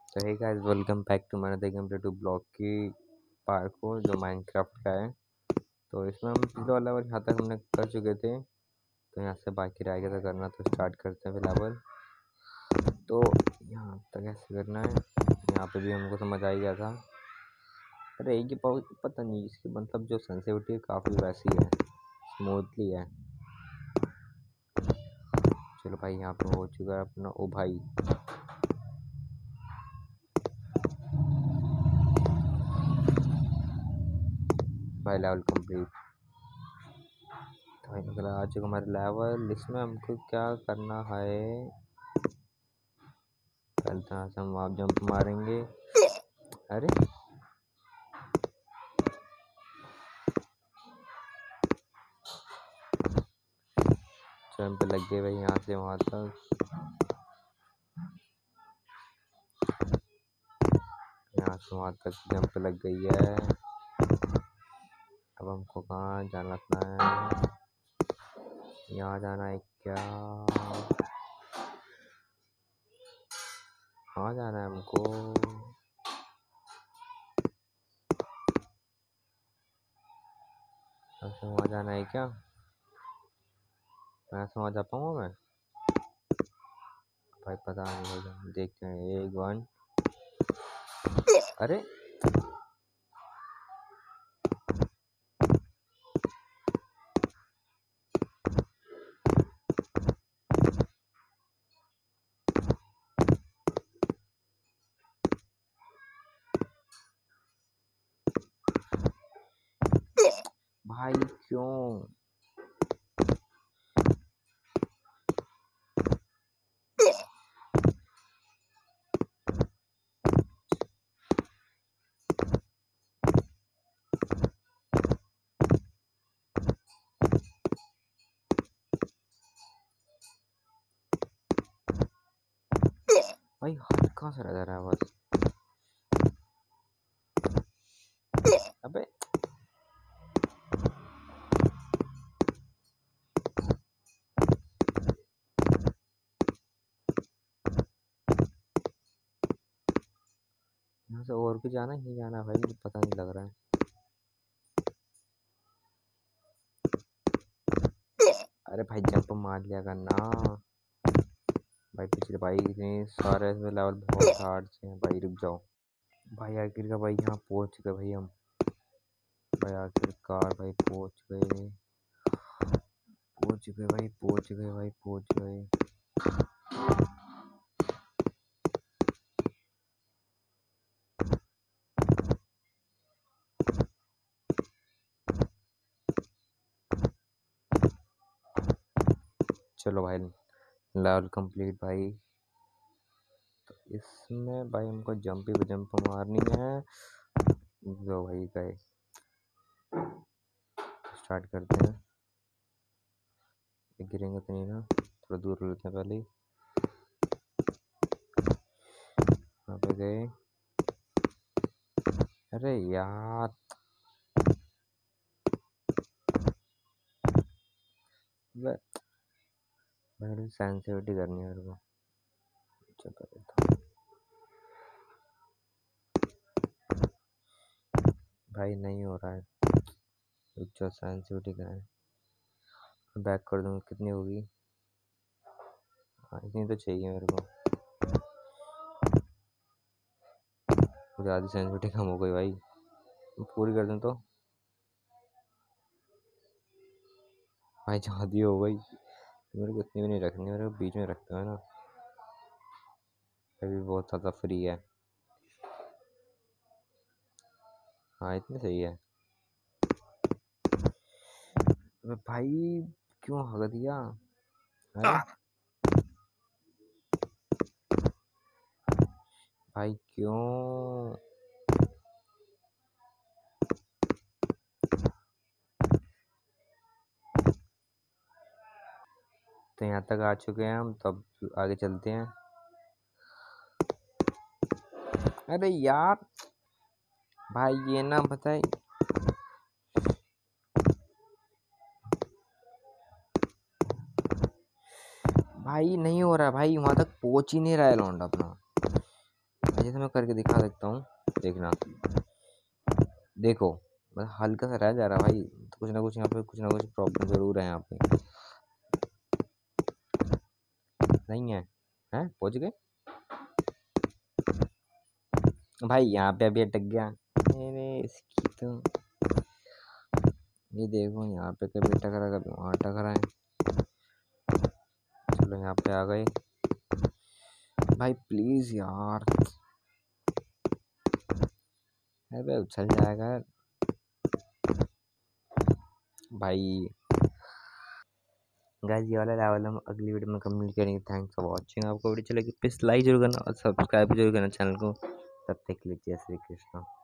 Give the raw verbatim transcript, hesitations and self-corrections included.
तो hey guys, welcome back to my another game play to block की पार्क को जो माइनक्राफ्ट का है। तो इसमें हम पिछले वाला लेवल यहाँ तक हमने कर चुके थे। तो यहाँ से बाकी रह गया था करना, तो स्टार्ट करते हैं फिर लेवल। तो यहाँ तक ऐसे करना है। यहाँ पे भी हमको समझ आ ही गया था। अरे ये बहुत पता नहीं, इसकी मतलब जो सेंसिटिविटी है काफ़ी वैसी है, स्मूथली है। चलो भाई, यहाँ पे हो चुका है अपना। ओ भाई, भाई लेवल कंप्लीट। तो भाई मतलब आ चुका हमारा लेवल। इसमें हमको क्या करना है, चलते हैं से हम वहाँ जंप मारेंगे। अरे जंप लग गए भाई, यहाँ से वहाँ तक। यहाँ से वहाँ तक जंप लग गई है। अब हमको कहाँ जाना है? यहाँ जाना है क्या? कहाँ जाना है हमको? ऐसे वहाँ जाना है क्या? मैं ऐसे वहाँ जा पाऊँगा मैं? भाई पता नहीं भाई, देखते हैं। एक वन। अरे भाई क्यों? भाई हाथ कहाँ से रह रहा है बस? अबे यहाँ से और भी जाना है, नहीं जाना भाई? मुझे पता नहीं लग रहा है। अरे भाई जंप मार लिया करना भाई। पिछले भाई इतने सारे लेवल बहुत हार्ड से हैं भाई। रुक जाओ भाई, आखिर का भाई यहाँ पहुँच गए भाई हम। भाई आखिरकार भाई पहुँच गए, पहुँच गए भाई, पहुँच गए भाई, पहुँच गए। चलो भाई, लेवल कंप्लीट भाई। तो इसमें भाई हमको जंप ही जंप मारनी है। जो भाई गए, स्टार्ट करते हैं। गिरेंगे तो नहीं ना? थोड़ा दूर लेते हैं पहले। यहाँ पे गए। अरे यार, मेरे सेंसिटिविटी करनी है मेरे को। भाई नहीं हो रहा है। रुक जाओ, सेंसिटिविटी का है। बैक कर दूँ, कितनी होगी? हाँ इतनी तो चाहिए मेरे को। मुझे आधी सेंसिटिविटी कम हो गई भाई। पूरी कर दूँ तो भाई ज़्यादा हो गई। तो मेरे को इतनी भी नहीं रखनी, मेरे को बीच में रखता है ना। अभी बहुत ज़्यादा फ्री है। हाँ इतनी सही है। भाई क्यों हग दिया? अरे भाई क्यों? तो यहाँ तक आ चुके हैं हम, तो अब आगे चलते हैं। अरे यार भाई, ये ना बताए। भाई नहीं हो रहा भाई, वहां तक पहुंच ही नहीं रहा है लौंडा अपना। अच्छे से मैं करके दिखा सकता हूँ, देखना। देखो बस हल्का सा रह जा रहा भाई, तो कुछ ना कुछ यहाँ पे कुछ ना कुछ प्रॉब्लम ज़रूर है यहाँ पे। नहीं है? हैं पहुँच गए भाई, यहाँ पे अभी अटक गया। अरे इसकी तो ये देखो, यहाँ पे कभी अटक रहा कभी वहाँ अटक रहा है। चलो यहाँ पे आ गए भाई, प्लीज़ यार। अरे उछल जाएगा भाई। गाइस ये वाला लेवल हम अगली वीडियो में कंप्लीट करेंगे। Thanks for watching. आपको वीडियो अच्छी लगी प्लीज़ लाइक जरूर करना और सब्सक्राइब जरूर करना चैनल को। तब तक के लिए जय श्री कृष्ण।